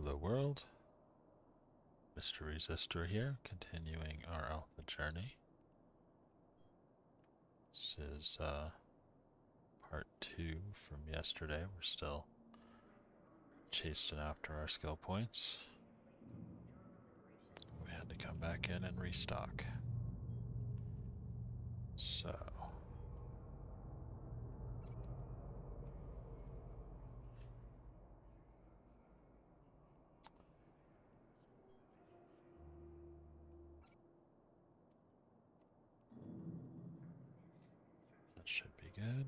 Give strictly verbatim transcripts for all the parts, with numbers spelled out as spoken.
Hello world, Mister Resistor here, continuing our alpha journey. This is uh, part two from yesterday. We're still chasing after our skill points. We had to come back in and restock. So... that should be good.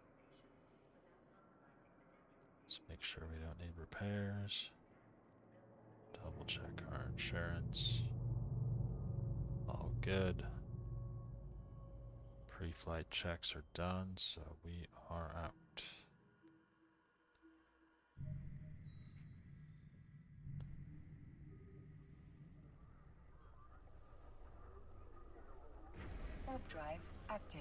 Let's make sure we don't need repairs. Double check our insurance. All good. Pre-flight checks are done, so we are out. Warp drive active.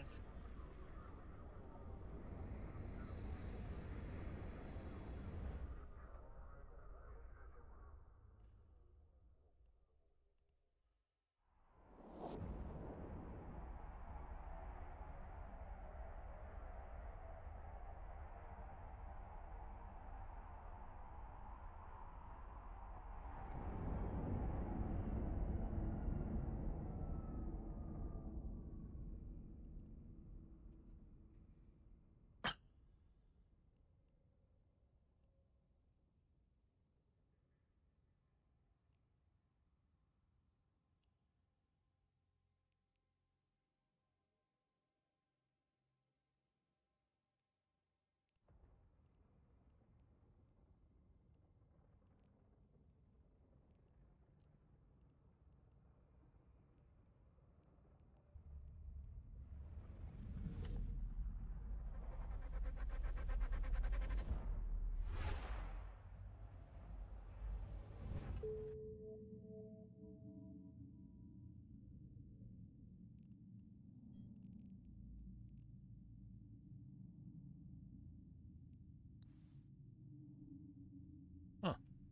Huh.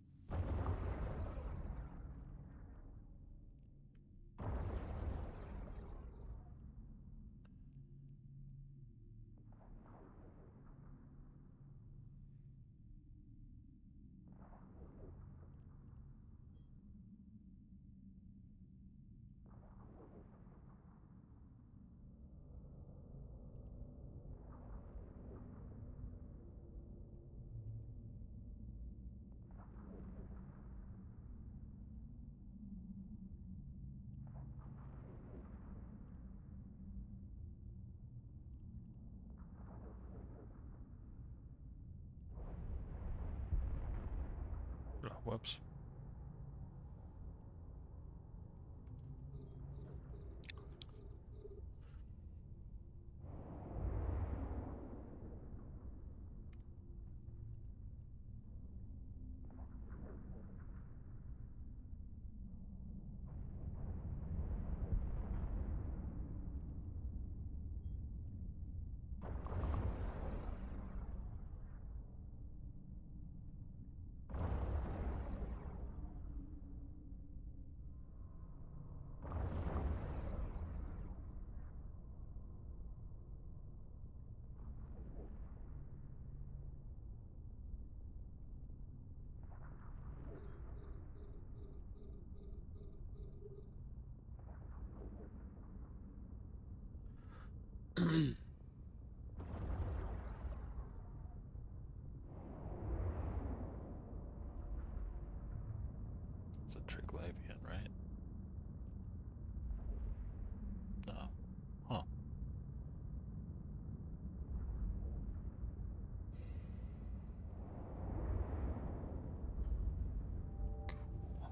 Oh, whoops. It's a Triglavian, right? No. Huh. Cool.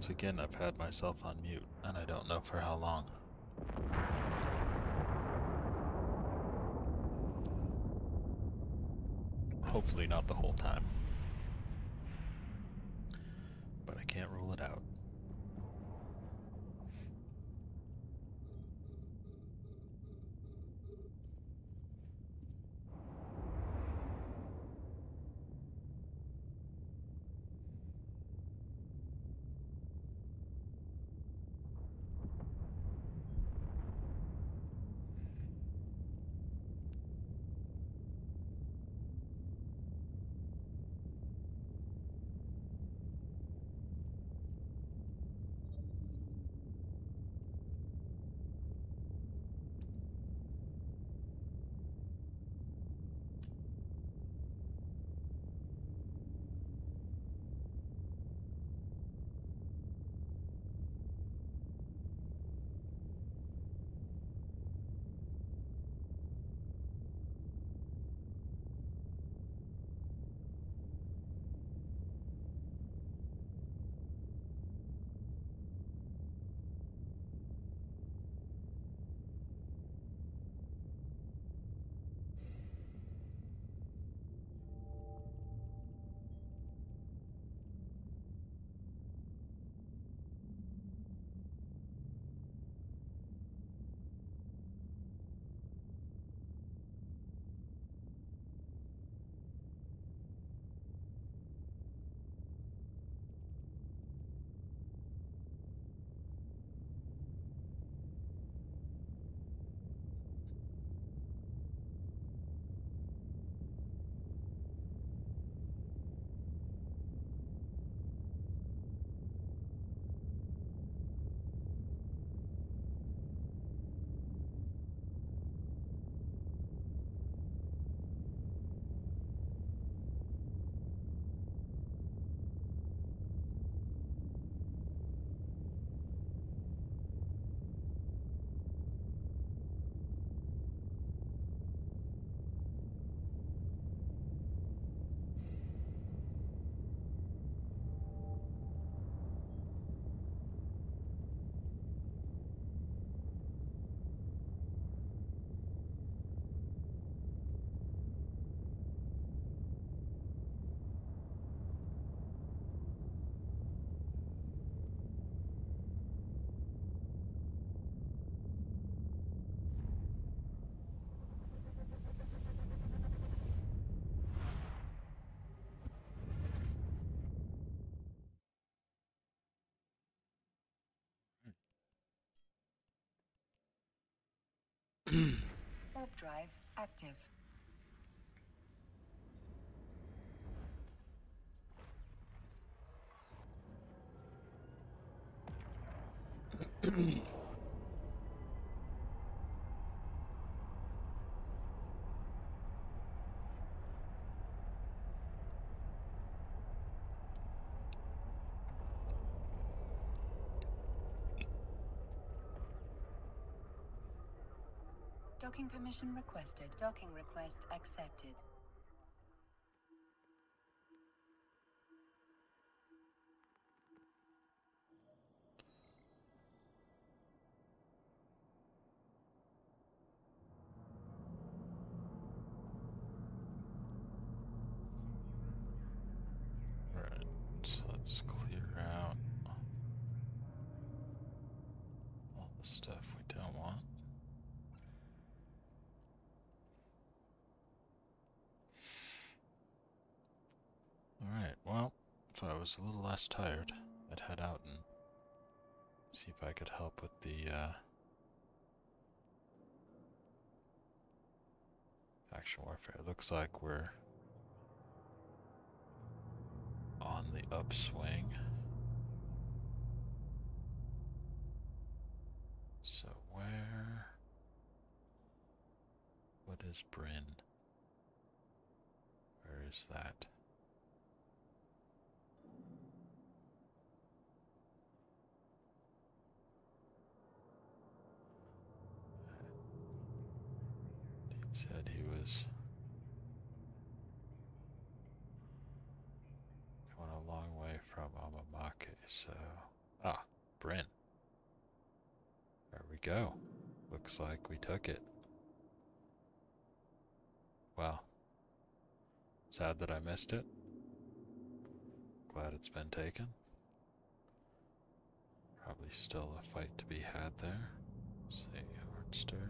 Once again, I've had myself on mute, and I don't know for how long. Hopefully not the whole time. But I can't rule it out. Warp drive active. Docking permission requested. Docking request accepted. Right, so let's clear out all the stuff we don't want. Alright, well, if I was a little less tired, I'd head out and see if I could help with the, uh, faction warfare. It looks like we're on the upswing. So where... What is Bryn? Where is that? He said he was going a long way from Amamake, so sprint. There we go. Looks like we took it. Wow. Sad that I missed it. Glad it's been taken. Probably still a fight to be had there. Let's see, Hardster.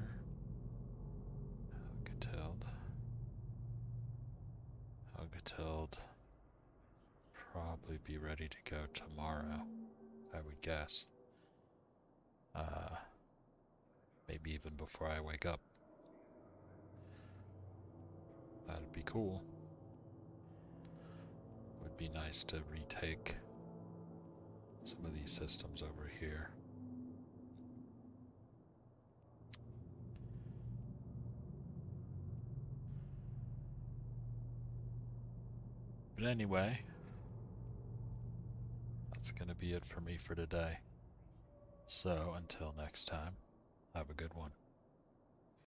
Helgetild. Helgetild. Probably be ready to go tomorrow, I would guess. Uh, maybe even before I wake up. That'd be cool. Would be nice to retake some of these systems over here. But anyway, that's going to be it for me for today. So until next time, have a good one.